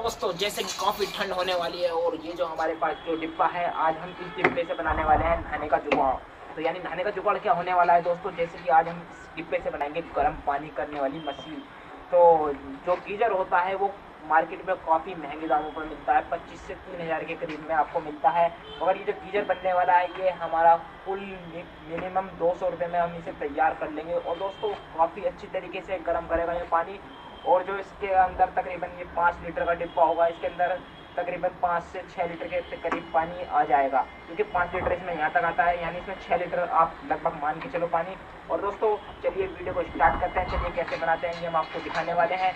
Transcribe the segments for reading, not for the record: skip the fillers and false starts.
दोस्तों जैसे कि काफ़ी ठंड होने वाली है और ये जो हमारे पास जो डिब्बा है, आज हम इस डिब्बे से बनाने वाले हैं नहाने का जुगाड़। तो यानी नहाने का जुगाड़ क्या होने वाला है दोस्तों, जैसे कि आज हम इस डिब्बे से बनाएंगे गर्म पानी करने वाली मशीन। तो जो गीजर होता है वो मार्केट में काफ़ी महंगे दामों पर मिलता है, 25 से 3 हज़ार के करीब में आपको मिलता है। मगर ये जो गीजर बनने वाला है ये हमारा फुल मिनिमम 200 रुपये में हम इसे तैयार कर लेंगे। और दोस्तों काफ़ी अच्छी तरीके से गर्म करेगा ये पानी। और जो इसके अंदर तकरीबन ये 5 लीटर का डिब्बा होगा, इसके अंदर तकरीबन 5 से 6 लीटर के करीब पानी आ जाएगा, क्योंकि 5 लीटर इसमें यहाँ तक आता है, यानी इसमें 6 लीटर आप लगभग मान के चलो पानी। और दोस्तों चलिए वीडियो को स्टार्ट करते हैं। चलिए कैसे बनाते हैं ये हम आपको दिखाने वाले हैं।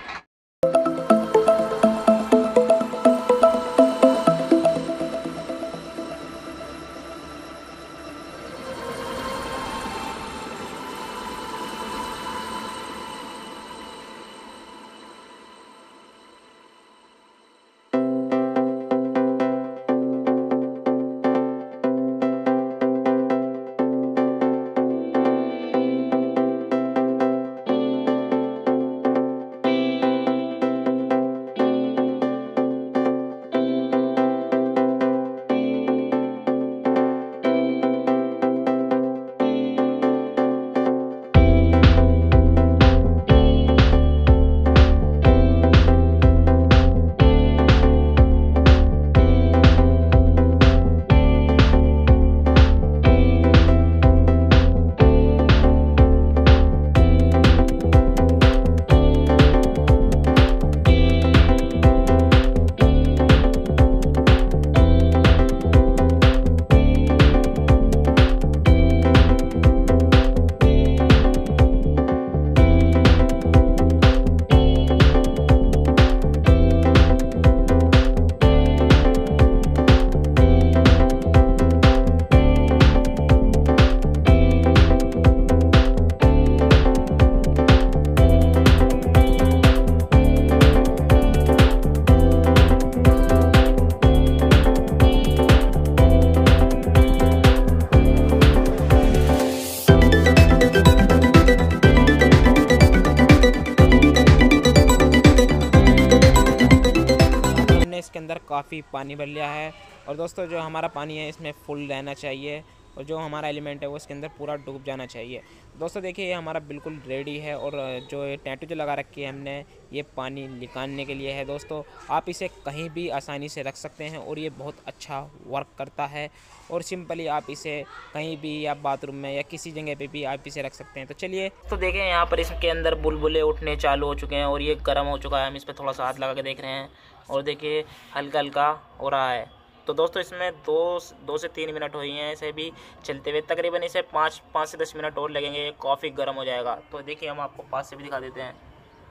इसके अंदर काफ़ी पानी भर लिया है। और दोस्तों जो हमारा पानी है इसमें फुल रहना चाहिए और जो हमारा एलिमेंट है वो इसके अंदर पूरा डूब जाना चाहिए। दोस्तों देखिए ये हमारा बिल्कुल रेडी है। और जो ये टैटू जो लगा रखी है हमने, ये पानी निकालने के लिए है। दोस्तों आप इसे कहीं भी आसानी से रख सकते हैं और ये बहुत अच्छा वर्क करता है। और सिंपली आप इसे कहीं भी या बाथरूम में या किसी जगह पे भी आप इसे रख सकते हैं। तो चलिए तो देखें यहाँ पर इसके अंदर बुलबुले उठने चालू हो चुके हैं और ये गर्म हो चुका है। हम इस पर थोड़ा सा हाथ लगा के देख रहे हैं और देखिए हल्का हल्का हो रहा है। तो दोस्तों इसमें 2 से 3 मिनट हुई हैं इसे भी चलते हुए। तकरीबन इसे 5 से 10 मिनट और लगेंगे, काफ़ी गर्म हो जाएगा। तो देखिए हम आपको पास से भी दिखा देते हैं।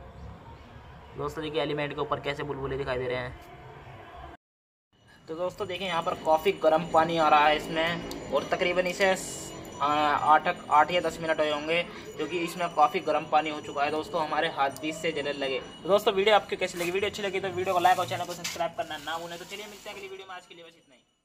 दोस्तों देखिए एलिमेंट के ऊपर कैसे बुलबुले दिखाई दे रहे हैं। तो दोस्तों देखिए यहाँ पर काफ़ी गर्म पानी आ रहा है इसमें और तकरीबन इसे 8 या 10 मिनट हुए होंगे, क्योंकि इसमें काफ़ी गर्म पानी हो चुका है। दोस्तों हमारे हाथ भी इससे जलन लगे। तो दोस्तों वीडियो आपको कैसी लगी? वीडियो अच्छी लगी तो वीडियो को लाइक और चैनल को सब्सक्राइब करना ना भूलें। तो चलिए मिलते हैं अगली वीडियो में। आज के लिए बस इतना ही।